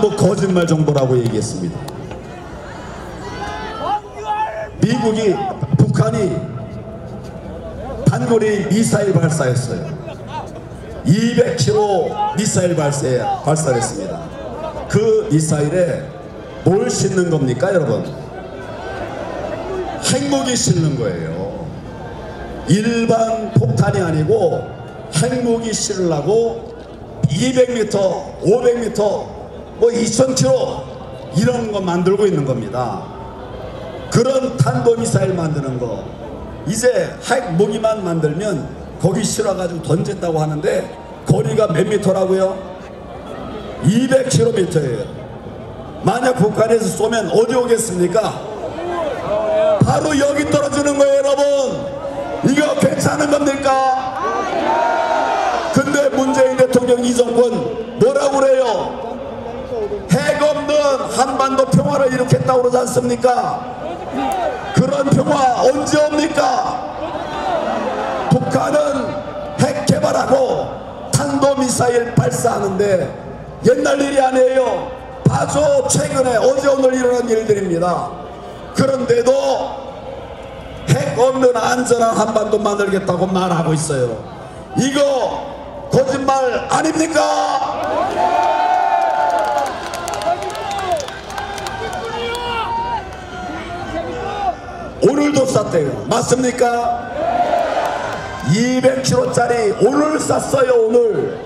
전부 거짓말 정보라고 얘기했습니다. 북한이 단거리 미사일 발사했어요. 200km 미사일 발사했습니다. 그 미사일에 뭘 싣는 겁니까, 여러분? 핵무기 싣는 거예요. 일반 폭탄이 아니고 핵무기 싣으려고 200m, 500m, 뭐 2000km 이런 거 만들고 있는 겁니다. 그런 탄도미사일 만드는 거, 이제 핵무기만 만들면 거기 실어가지고 던졌다고 하는데 거리가 몇 미터라고요? 200km예요. 만약 북한에서 쏘면 어디 오겠습니까? 바로 여기 떨어지는 거예요, 여러분. 이거 괜찮은 겁니까? 근데 문재인 대통령 이 정권 뭐라고 그래요? 핵 없는 한반도 평화를 일으켰다고 그러지 않습니까? 그런 평화 언제 옵니까? 북한은 핵 개발하고 탄도미사일 발사하는데 옛날 일이 아니에요. 아주 최근에 어제 오늘 일어난 일들입니다. 그런데도 핵 없는 안전한 한반도 만들겠다고 말하고 있어요. 이거 거짓말 아닙니까? 오늘도 쐈대요. 맞습니까? 200km짜리 오늘 쐈어요. 오늘.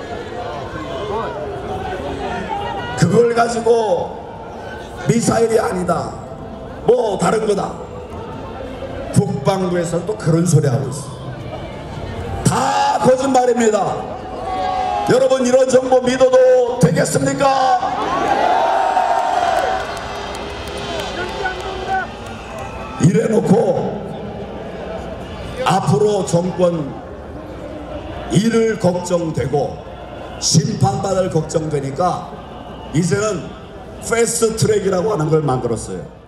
그걸 가지고 미사일이 아니다, 뭐 다른 거다. 국방부에서는 또 그런 소리 하고 있어. 다 거짓말입니다. 여러분, 이런 정보 믿어도 되겠습니까? 이래놓고 앞으로 정권 일을 걱정되고 심판받을 걱정되니까 이제는 패스트 트랙이라고 하는 걸 만들었어요.